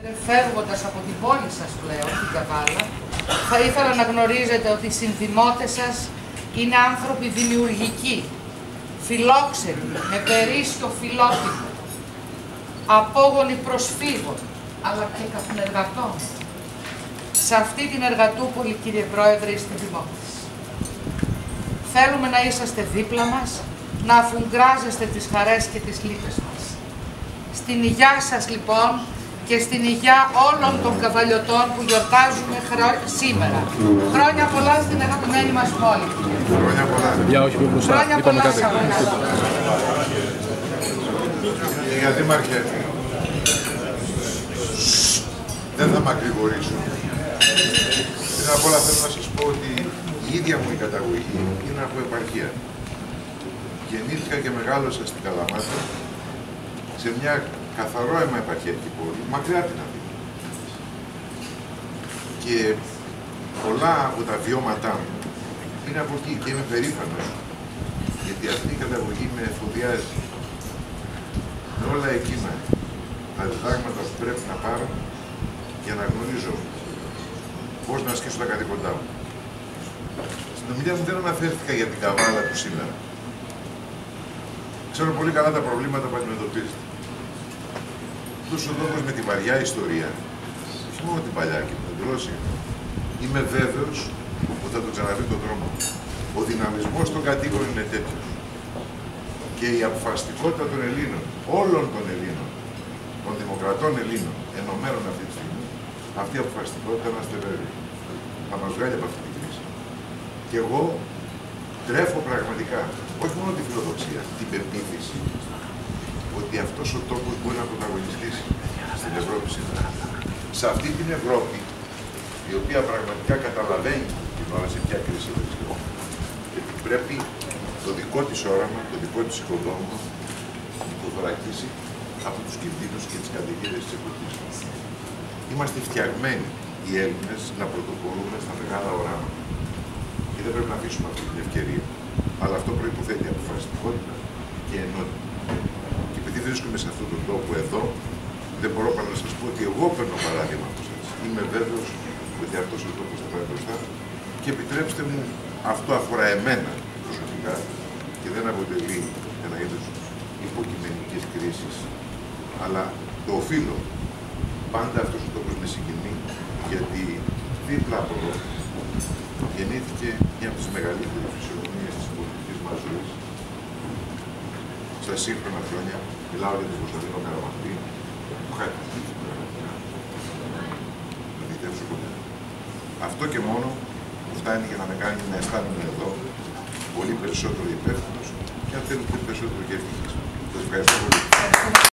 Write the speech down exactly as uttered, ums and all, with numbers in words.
Φεύγοντας από την πόλη σας πλέον, την Καβάλα, θα ήθελα να γνωρίζετε ότι οι συνδημότες σας είναι άνθρωποι δημιουργικοί, φιλόξενοι, με περίσσιο φιλότιμο, απόγονοι προσφύγων, αλλά και καπνεργατών. Σε αυτή την εργατούπολη, κύριε Πρόεδρε, είστε δημότες. Θέλουμε να είσαστε δίπλα μας, να αφουγκράζεστε τις χαρές και τις λύπες μας. Στην υγειά σας, λοιπόν, και στην υγειά όλων των καβαλιωτών που γιορτάζουμε χρό... σήμερα. Χρόνια πολλά στην αγαπημένη μας πόλη. Χρόνια πολλά. Για όχι πιο μπροστά. Χρόνια πολλά σε όλους. Για Δήμαρχε, δεν θα μακρηγορήσω. Πριν απ' όλα θέλω να σας πω ότι η ίδια μου η καταγωγή είναι από επαρχία. Γεννήθηκα και μεγάλωσα στην Καλαμάτα, σε μια καθαρό αίμα επαρχιακή πόλη, μακριά από την Αθήνα. Και πολλά από τα βιώματά μου είναι από εκεί και είμαι περήφανος, γιατί αυτή η καταγωγή με εφοδιάζει με όλα εκείνα τα διδάγματα που πρέπει να πάρω για να γνωρίζω πώς να ασκήσω τα καθήκοντά μου. Στην ομιλία μου δεν αναφέρθηκα για την Καβάλα του σήμερα. Ξέρω πολύ καλά τα προβλήματα που αντιμετωπίζετε. Αυτός ο τόπος με τη βαριά ιστορία, όχι μόνο την παλιά και την εντρώσια, είμαι βέβαιος ότι θα τον ξαναβρει τον δρόμο. Ο δυναμισμός των κατοίκων είναι τέτοιος. Και η αποφασιστικότητα των Ελλήνων, όλων των Ελλήνων, των δημοκρατών Ελλήνων, ενωμένων αυτή τη στιγμή, αυτή η αποφασιστικότητα να είστε βέβαιοι. Θα μας βγάλει από αυτή την κρίση. Και εγώ τρέφω πραγματικά, όχι μόνο τη φιλοδοξία, την πεποίθηση, ότι αυτός ο τόπος μπορεί να πρωταγωνιστήσει στην Ευρώπη σήμερα. Σε αυτή την Ευρώπη, η οποία πραγματικά καταλαβαίνει την ώρα σε ποια κρίση βρίσκεται. Γιατί πρέπει το δικό της όραμα, το δικό της οικοδόμημα, να το θωρακίσει από τους κινδύνους και τις καταιγίδες της εποχής. Είμαστε φτιαγμένοι οι Έλληνες να πρωτοπορούμε στα μεγάλα οράματα. Και δεν πρέπει να αφήσουμε αυτή την ευκαιρία. Αλλά αυτό προϋποθέτει αποφασιστικότητα και ενότητα. Και επειδή βρίσκομαι σε αυτόν τον τόπο εδώ, δεν μπορώ παρά να σας πω ότι εγώ παίρνω παράδειγμα από εσάς. Είμαι βέβαιος ότι αυτός ο τόπος θα πάει μπροστά. Και επιτρέψτε μου, αυτό αφορά εμένα προσωπικά και δεν αποτελεί ένα είδος υποκειμενικής κρίσης, αλλά το οφείλω. Πάντα αυτός ο τόπος με συγκινεί, γιατί δίπλα από εδώ γεννήθηκε μια από τις μεγαλύτερες φυσιογνωμίες της πολιτικής μας ζωής. Στα σύγχρονα χρόνια, μιλάω για τον Κωνσταντίνο Καραμαλή, που είχα τύχει πραγματικά να διτεύσω ποτέ. Αυτό και μόνο που φτάνει για να με κάνει να αισθάνομαι εδώ πολύ περισσότερο υπεύθυνος και αν θέλετε περισσότερο και ευτυχής. Σας ευχαριστώ πολύ.